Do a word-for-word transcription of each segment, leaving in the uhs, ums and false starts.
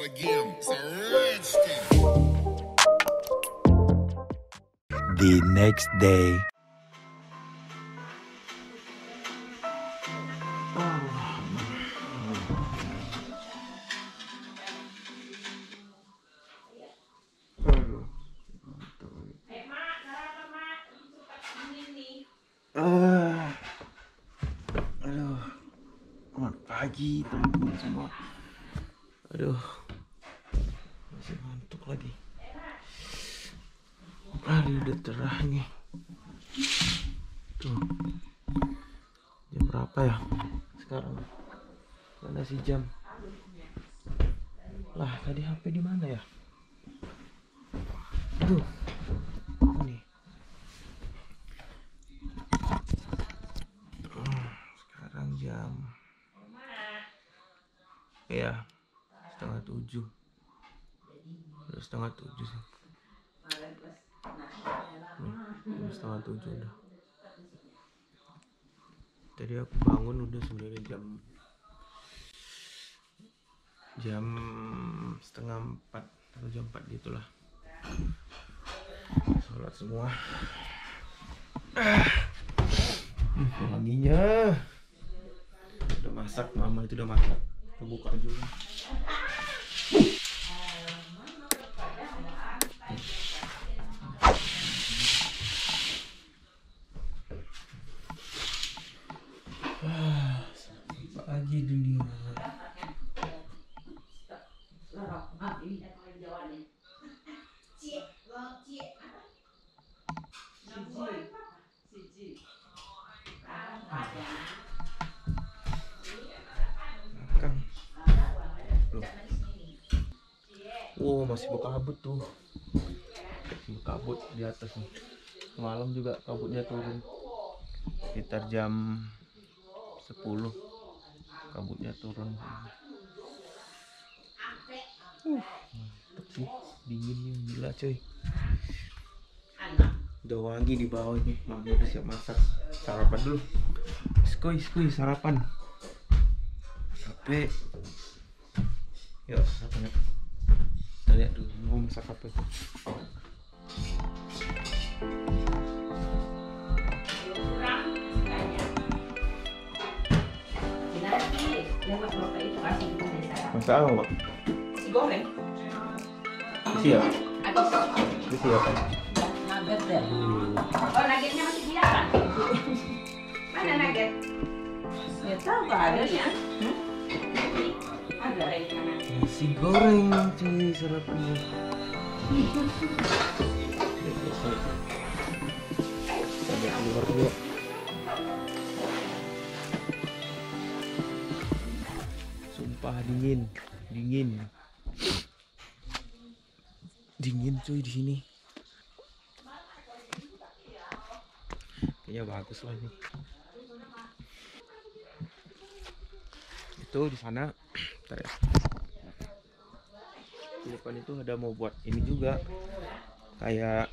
The next day. Ah, aduh, selamat pagi teman-teman semua. Aduh, masih ngantuk lagi. Hari udah cerah nih. Tuh, jam berapa ya sekarang? Mana sih jam? Lah, tadi H P di mana ya? Aduh, ini. Sekarang jam ya setengah tujuh. Udah setengah tujuh sih. Nih, setengah tujuh udah. Tadi aku bangun udah sebenarnya jam jam setengah empat atau jam empat gitulah. Sholat semua. Ah, wanginya. Udah masak, mama itu udah masak. Kita buka juga. Pagi dunia. Belakang. Loh. Wow, masih berkabut tuh. Masih berkabut di atas nih. Malam juga kabutnya turun. Sekitar jam sepuluh kabutnya turun. Uh, mantap sih, dinginnya gila coy. Udah wangi di bawah ini, mama udah siap masak. Sarapan dulu. Skuy, skuy, sarapan. Capek. Yuk, sarapan. Kita lihat dulu mau masak apa itu. Masak apa, Pak? Nasi goreng. Isi ya? Isi apa? Nugget deh. Oh, nuggetnya masih di dalam. Mana nugget? Nggak tahu nggak ada ya. Hmm? Ada di mana? Nasi goreng cuy sarapannya. Sampai keluar dulu. Sumpah dingin, dingin, dingin cuy di sini. Kayaknya bagus lah ini. Itu di sana, bentar ya. Di depan itu ada mau buat ini juga, kayak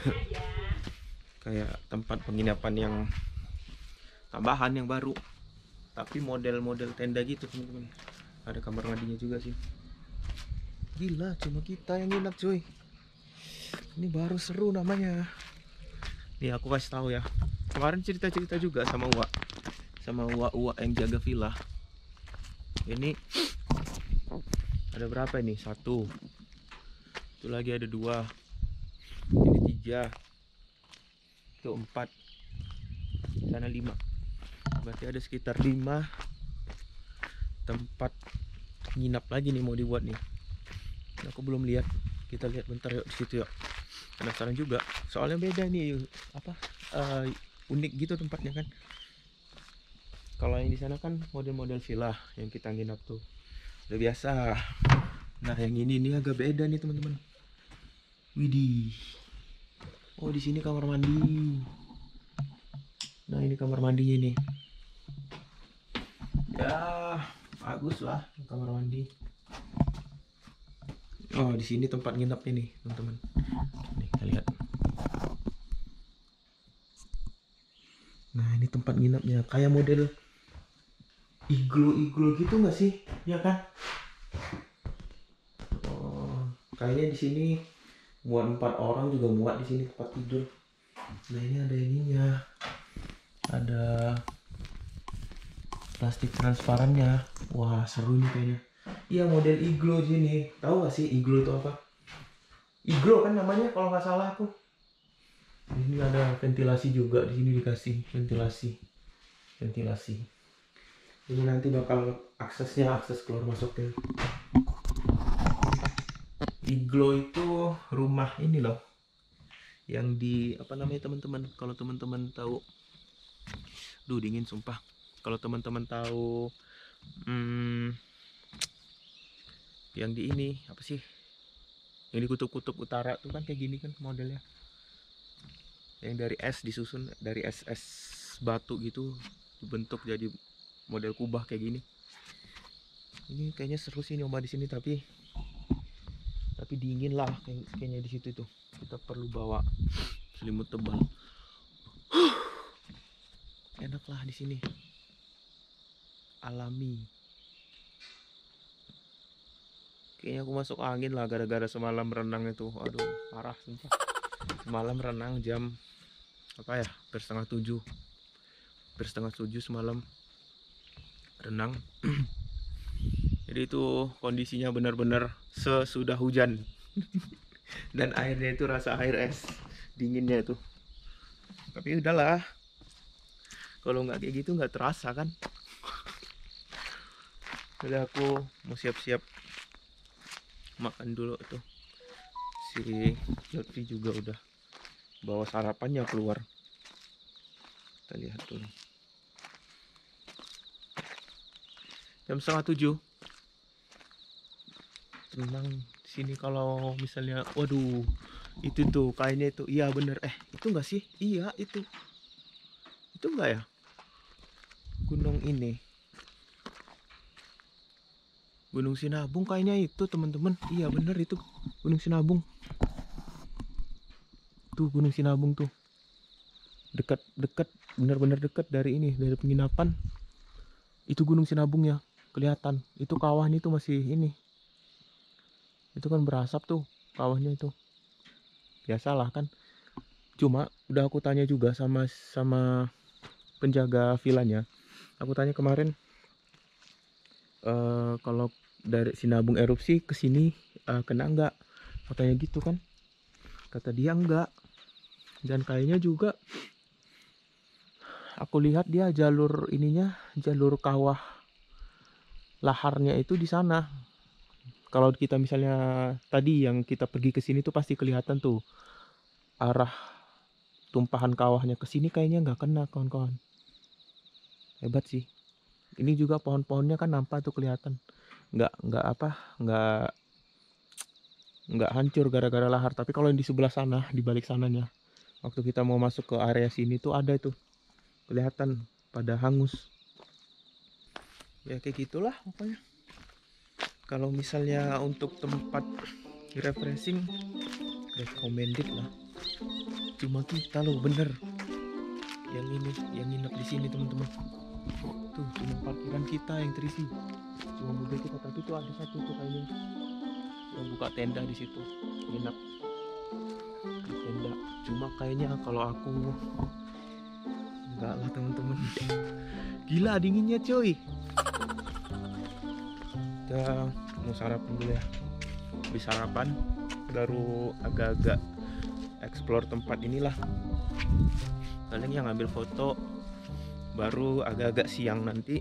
kayak tempat penginapan yang tambahan yang baru, tapi model-model tenda gitu teman-teman. Ada kamar mandinya juga sih. Gila, cuma kita yang nginap cuy. Ini baru seru namanya. Nih aku kasih tahu ya. Kemarin cerita-cerita juga sama Uwa, sama Uwa-Uwa yang jaga villa. Ini ada berapa ini? Satu. Itu lagi ada dua. Ini tiga. Itu empat. Sana lima. Berarti ada sekitar lima tempat nginap lagi nih mau dibuat nih. Aku belum lihat. Kita lihat bentar yuk di situ yuk. Penasaran juga. Soalnya beda nih apa uh, unik gitu tempatnya kan. Kalau yang di sana kan model-model villa yang kita nginap tuh udah biasa. Nah yang ini ini agak beda nih teman-teman. Widih. Oh di sini kamar mandi. Nah ini kamar mandinya nih. Ya bagus lah kamar mandi. Oh di sini tempat nginapnya nih teman-teman. Nih kita lihat. Nah ini tempat nginapnya kayak model iglo iglo gitu nggak sih? Ya kan? Kayaknya di sini muat empat orang juga muat di sini tempat tidur. Nah ini ada ininya, ada plastik transparannya. Wah seru nih kayaknya. Iya model iglo sini. Tahu gak sih iglo itu apa? Iglo kan namanya kalau nggak salah tuh. Ini ada ventilasi juga, di sini dikasih ventilasi, ventilasi. Ini nanti bakal aksesnya akses keluar masuknya. Iglo itu rumah ini loh, yang di apa namanya teman-teman? Kalau teman-teman tahu, duh dingin sumpah. Kalau teman-teman tahu, hmm, yang di ini apa sih? Yang di kutub-kutub utara tuh kan kayak gini kan modelnya. Yang dari es disusun, dari es es batu gitu dibentuk jadi model kubah kayak gini. Ini kayaknya seru sih nyoba di sini, tapi tapi dingin lah kayaknya di situ tuh. Kita perlu bawa selimut tebal. Enak lah di sini, alami. Kayaknya aku masuk angin lah gara-gara semalam renang itu. Aduh parah sumpah. Semalam renang jam apa ya, bersetengah tujuh bersetengah tujuh semalam renang. Jadi itu kondisinya benar-benar sesudah hujan. Dan airnya itu rasa air es, dinginnya itu. Tapi udahlah, kalau nggak kayak gitu nggak terasa kan. Udah aku mau siap-siap makan dulu tuh. Si Lutfi juga udah bawa sarapannya keluar. Kita lihat dulu. Jam setengah tujuh. Tenang di sini kalau misalnya, waduh, itu tuh kayaknya itu, iya bener, eh itu enggak sih? Iya itu, itu enggak ya? Gunung ini, Gunung Sinabung kayaknya itu teman-teman. Iya bener itu Gunung Sinabung. Tuh Gunung Sinabung tuh, dekat-dekat, bener-bener dekat dari ini, dari penginapan. Itu Gunung Sinabung ya, kelihatan. Itu kawahnya itu masih ini. Itu kan berasap tuh kawahnya itu. Biasalah kan. Cuma udah aku tanya juga sama sama penjaga vilanya. Aku tanya kemarin, e, kalau dari Sinabung erupsi ke sini e, kena enggak? Katanya gitu kan. Kata dia enggak. Dan kayaknya juga aku lihat dia jalur ininya, jalur kawah laharnya itu di sana. Kalau kita misalnya tadi yang kita pergi ke sini tuh pasti kelihatan tuh arah tumpahan kawahnya ke sini, kayaknya nggak kena kawan-kawan. Hebat sih. Ini juga pohon-pohonnya kan nampak tuh kelihatan. Nggak nggak apa nggak nggak hancur gara-gara lahar. Tapi kalau yang di sebelah sana, di balik sananya, waktu kita mau masuk ke area sini tuh ada itu kelihatan pada hangus. Ya kayak gitulah pokoknya. Kalau misalnya untuk tempat refreshing, recommended lah. Cuma kita loh bener yang ini, yang nginep di sini teman-teman. Tuh cuma parkiran kita yang terisi, cuma mobil kita. Tapi tuh ada satu tuh kayaknya yang buka tenda di situ, nginep di tenda. Cuma kayaknya kalau aku enggak lah teman-teman. Gila dinginnya coy. Kita mau sarapan dulu ya. Habis sarapan baru agak-agak explore tempat inilah. Paling yang ngambil foto baru agak-agak siang nanti.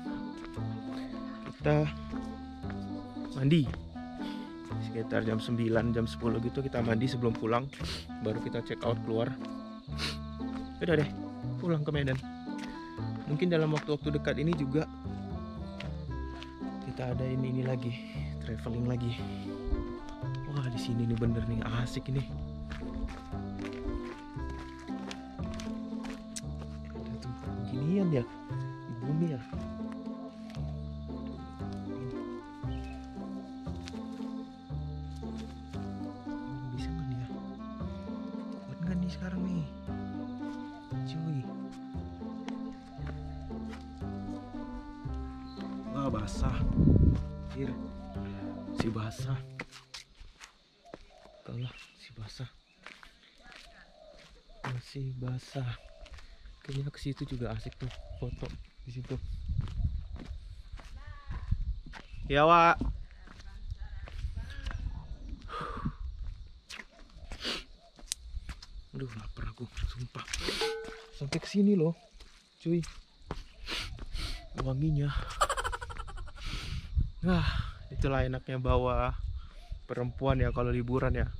Kita mandi sekitar jam sembilan, jam sepuluh gitu kita mandi sebelum pulang. Baru kita check out keluar. Udah deh, pulang ke Medan. Mungkin dalam waktu-waktu dekat ini juga kita ada ini ini lagi, traveling lagi. Wah di sini nih bener nih asik ini. Ada tempat beginian ya di bumi ya. Bisa nggak nih ya? Kuat nggak nih sekarang nih, cuy? Wah basah, Hir, si basah. Kalah si basah, masih basah. Kayaknya ke situ juga asik tuh foto di situ. Ya Wak. Aduh lapar aku, sumpah. Sampai ke sini loh, cuy. Wanginya. Nah, itulah enaknya bawa perempuan ya kalau liburan ya.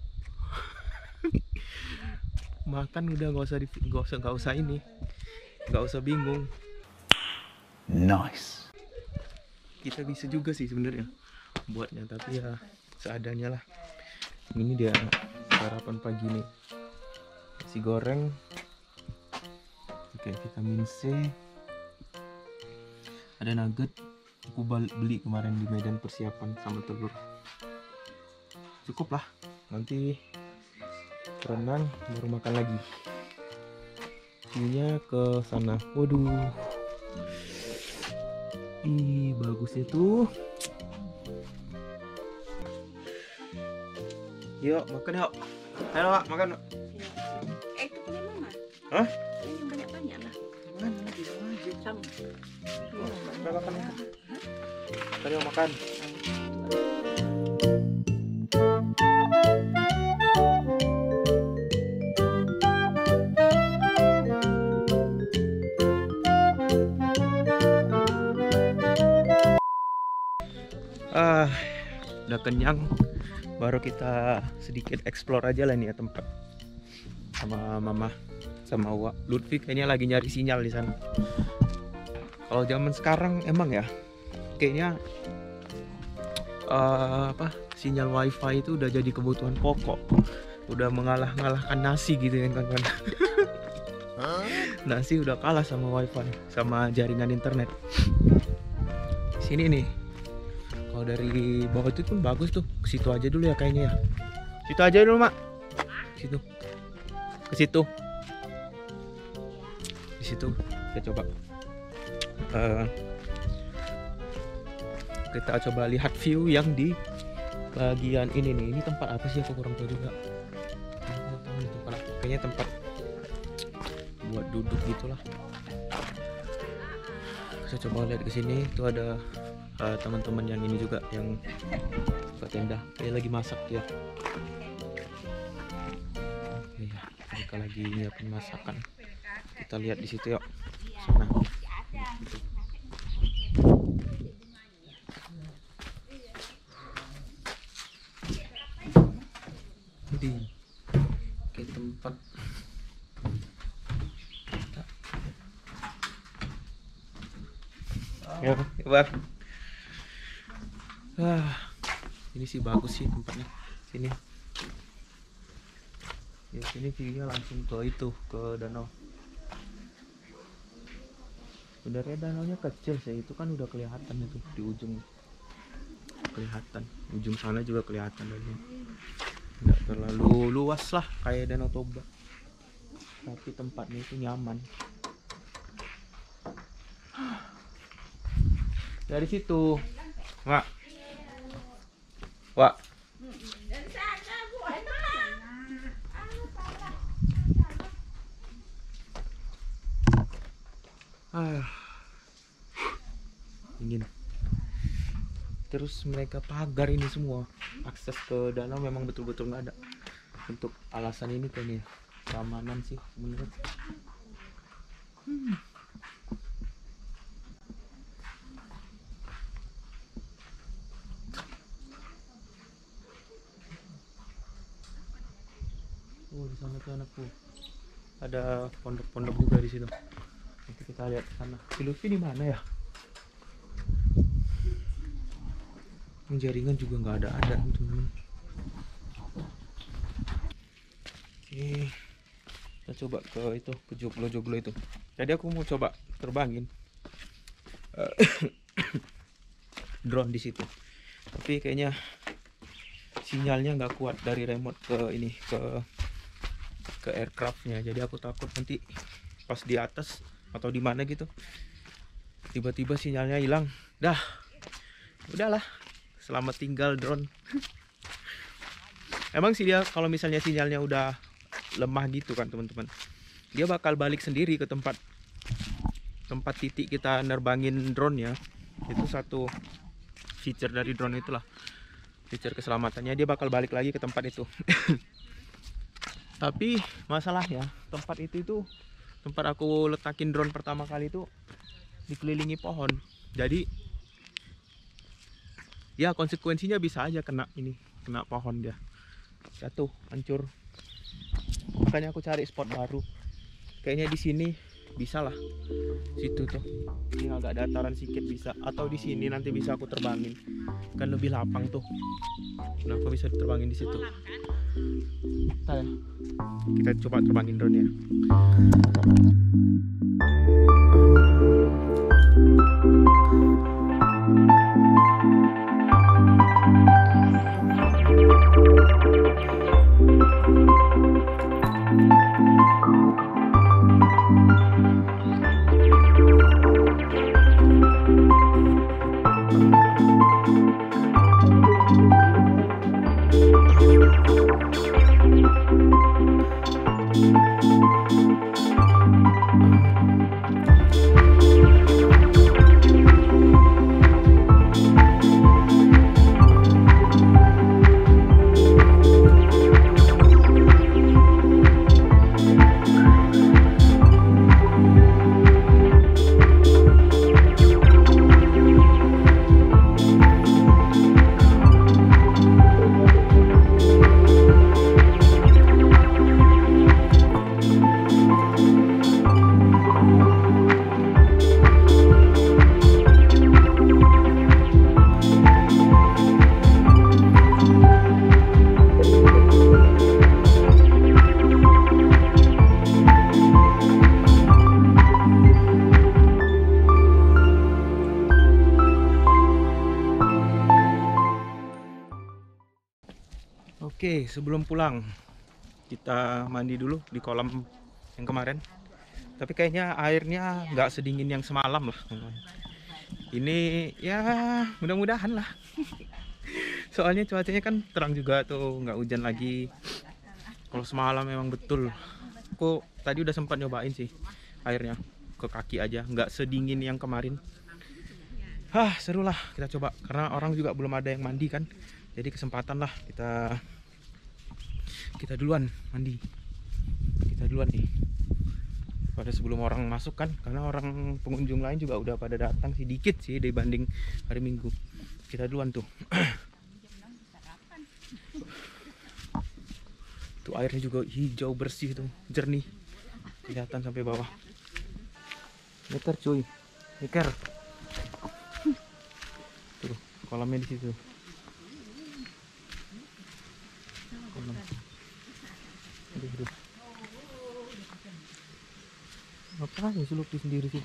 Makan udah nggak usah di, nggak usah nggak usah ini, nggak usah bingung. Nice. Kita bisa juga sih sebenarnya buatnya, tapi ya seadanya lah. Ini dia sarapan pagi nih, nasi goreng, oke, vitamin C, ada nugget. Aku beli kemarin di Medan persiapan sama telur. Cukup lah, nanti berenang baru makan lagi. View-nya ke sana. Waduh, ih bagusnya tuh. Yuk makan yuk. Ayo Pak, makan. Eh itu punya mama. Hah? Ini yang banyak-banyak lah. Mana bisa aja. Sama. Udah makan ya. Ayo makan. Ah, udah kenyang. Baru kita sedikit explore aja lah nih ya tempat. Sama mama, sama Wak. Lutfi kayaknya lagi nyari sinyal di sana. Kalau zaman sekarang emang ya, kayaknya uh, apa sinyal wifi itu udah jadi kebutuhan pokok. Udah mengalah-ngalahkan nasi gitu kan kawan-kawan. Nasi udah kalah sama wifi, sama jaringan internet. Sini nih. Kalau dari bawah itu pun bagus tuh. Ke situ aja dulu ya kayaknya ya. Situ aja dulu, Mak. Situ. Ke situ. Di situ kita coba. Uh, kita coba lihat view yang di bagian ini nih. Ini tempat apa sih, aku kurang tahu juga. Aku tahu ini tempat apa. Kayaknya tempat buat duduk gitulah. Saya coba lihat ke sini. Itu ada uh, teman-teman yang ini juga yang buka tenda. Kayak lagi masak dia. Iya, mereka lagi nyiapin masakan. Kita lihat di situ yuk. Sana. Di ke tempat ya, Bang. Ah, ini sih bagus sih tempatnya. Sini. Ya sini view-nya langsung ke itu, ke danau. Sebenarnya danaunya kecil sih, itu kan udah kelihatan itu di ujung. Kelihatan. Ujung sana juga kelihatan danau. Nggak terlalu luas lah kayak Danau Toba. Tapi tempatnya itu nyaman. Dari situ, Wak, Wak. Ah, dingin. Terus mereka pagar ini semua. Akses ke danau memang betul-betul nggak ada. Untuk alasan ini kayaknya keamanan sih menurut. Hmm. Oh, di sana tuh anakku. Ada pondok-pondok juga di situ. Nanti kita lihat ke sana. Si Lutfi di mana ya? Jaringan juga nggak ada ada teman-teman. Oke, kita coba ke itu, ke joglo-joglo itu. Tadi aku mau coba terbangin uh, drone di situ, tapi kayaknya sinyalnya nggak kuat dari remote ke ini ke ke aircraftnya. Jadi aku takut nanti pas di atas atau di mana gitu tiba-tiba sinyalnya hilang. Dah, udahlah. Selamat tinggal drone. Emang sih dia kalau misalnya sinyalnya udah lemah gitu kan teman-teman, dia bakal balik sendiri ke tempat tempat titik kita nerbangin drone ya. Itu satu feature dari drone itulah, feature keselamatannya, dia bakal balik lagi ke tempat itu. Tapi masalah ya, tempat itu itu tempat aku letakin drone pertama kali itu dikelilingi pohon. Jadi ya konsekuensinya bisa aja kena ini, kena pohon, dia jatuh, hancur. Makanya aku cari spot baru. Kayaknya di sini bisa lah, situ tuh, ini agak dataran sedikit bisa, atau di sini nanti bisa aku terbangin, kan lebih lapang tuh. Nah, aku bisa terbangin di situ. Nah, ya. Kita coba terbangin drone ya. Oke, sebelum pulang kita mandi dulu di kolam yang kemarin. Tapi kayaknya airnya nggak sedingin yang semalam lah. Ini ya mudah-mudahan lah. Soalnya cuacanya kan terang juga tuh, nggak hujan lagi. Kalau semalam memang betul. Aku tadi udah sempat nyobain sih airnya ke kaki aja, nggak sedingin yang kemarin. Hah, seru lah kita coba, karena orang juga belum ada yang mandi kan. Jadi kesempatan lah kita kita duluan mandi, kita duluan nih pada sebelum orang masuk kan, karena orang pengunjung lain juga udah pada datang sih, dikit sih dibanding hari Minggu. Kita duluan tuh. Tuh airnya juga hijau bersih tuh, jernih, kelihatan sampai bawah. Meter cuy, meter. Tuh kolamnya di situ. Kolam. Aduh, aduh. Ngapain Suluki sendiri situ?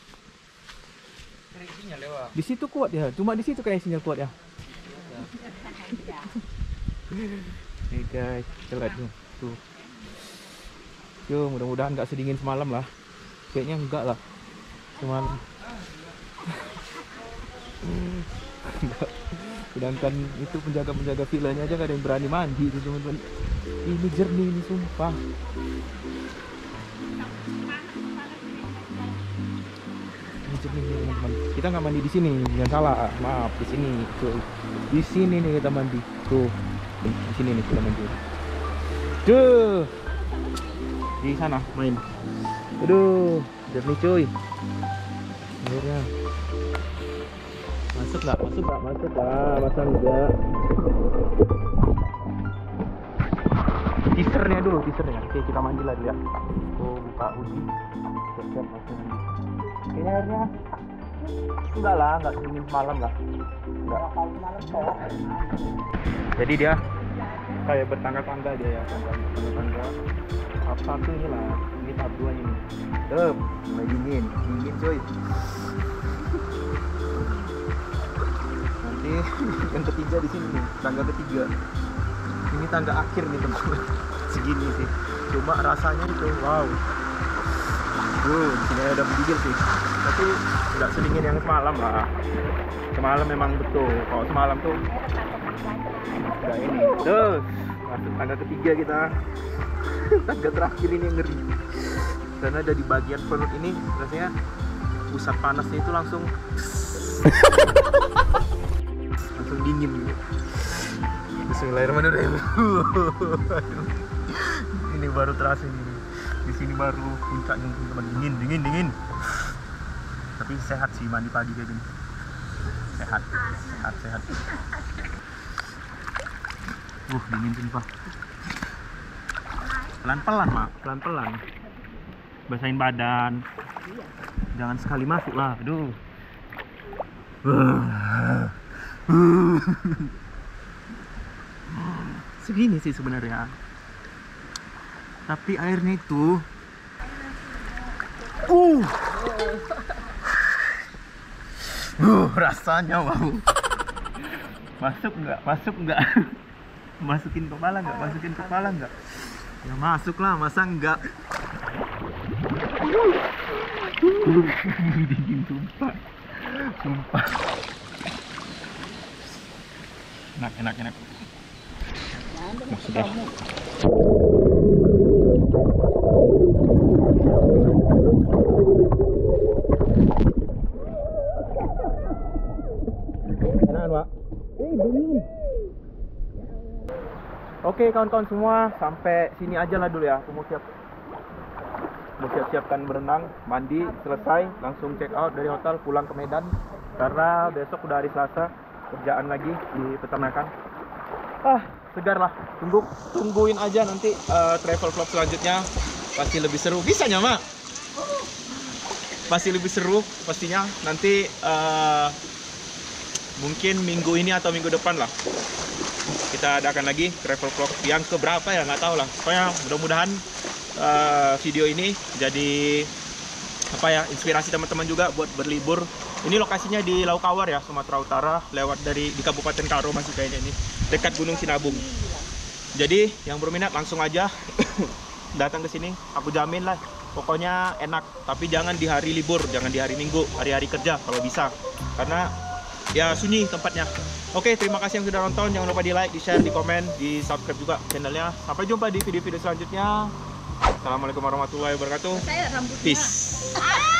Sinyal lewat. Di situ kuat ya, cuma di situ kayak sinyal kuat ya. Nih guys, kita lihat tuh. Tuh. Yo, mudah-mudahan nggak sedingin semalam lah. Kayaknya enggak lah. Semalam. Sedangkan itu penjaga-penjaga villanya aja gak ada yang berani mandi itu teman-teman. Ini jernih ini sumpah. Ini jernih nih teman-teman. Kita nggak mandi di sini, jangan salah. Maaf, di sini. Tuh. Di sini nih kita mandi. Tuh. Di sini nih kita mandi. Tuh. Di sana main. Aduh, jernih cuy. Akhirnya. Masuk nggak? Masuk nggak? Masuk lah, masa enggak? Teasernya dulu, teasernya. Oke, kita mandi lagi ya. Tuh, buka hoodie. Siap-siap masuk mandi. Kayaknya airnya enggak lah, enggak sedingin semalam lah. Enggak. Jadi dia kayak bertangga-tangga dia ya, tangga-tangga. Tahap satu ini lah, ini tahap dua ini. Tuh, mulai dingin, dingin cuy. Nanti yang ketiga di sini nih, tangga ketiga. Ini tangga akhir nih teman-teman. Segini sih. Cuma rasanya itu wow. Tuh, di sini ada menggigil sih. Tapi nggak sedingin yang semalam lah. Semalam memang betul. Kalau semalam tuh nggak ini. Tuh, Masuk tangga ketiga kita. Tangga terakhir ini yang ngeri. Karena ada di bagian perut ini rasanya pusat panasnya itu langsung langsung dingin gitu. Bismillahirrahmanirrahim. Ini baru terasa ini. Di sini baru puncaknya teman-teman, dingin, dingin, dingin. Tapi sehat sih mandi pagi kayak gini. Sehat, sehat, sehat. Uh, dingin sumpah. Pelan-pelan, Mak. Pelan-pelan. Basahin badan. Jangan sekali masuk lah. Aduh. Segini sih sebenarnya. Tapi airnya itu uh. Uh, rasanya wow. Masuk nggak? Masuk nggak? Masukin kepala nggak? Masukin kepala nggak? Ya masuk lah, masa enggak? Dingin sumpah. Sumpah. Enak, enak, enak. Masuk deh. Enak, Pak. Eh, dingin. Oke kawan-kawan semua, sampai sini aja lah dulu ya. Aku mau siap mau siap-siapkan berenang, mandi, selesai, langsung check out dari hotel, pulang ke Medan. Karena besok udah hari Selasa, kerjaan lagi di peternakan. Ah, segar lah. Tunggu, tungguin aja nanti uh, travel vlog selanjutnya. Pasti lebih seru. Bisa Mak? Pasti lebih seru pastinya. Nanti uh, mungkin minggu ini atau minggu depan lah. Kita adakan lagi travel vlog yang keberapa ya, nggak tahu lah. Pokoknya mudah-mudahan uh, video ini jadi apa ya, inspirasi teman-teman juga buat berlibur. Ini lokasinya di Laukawar ya, Sumatera Utara, lewat dari di Kabupaten Karo masih kayaknya ini, dekat Gunung Sinabung. Jadi yang berminat langsung aja datang ke sini. Aku jamin lah, pokoknya enak. Tapi jangan di hari libur, jangan di hari Minggu, hari-hari kerja kalau bisa, karena ya sunyi tempatnya. Oke, terima kasih yang sudah nonton. Jangan lupa di like, di share, di komen, di subscribe juga channelnya. Sampai jumpa di video-video selanjutnya. Assalamualaikum warahmatullahi wabarakatuh. Saya rambutnya. Peace.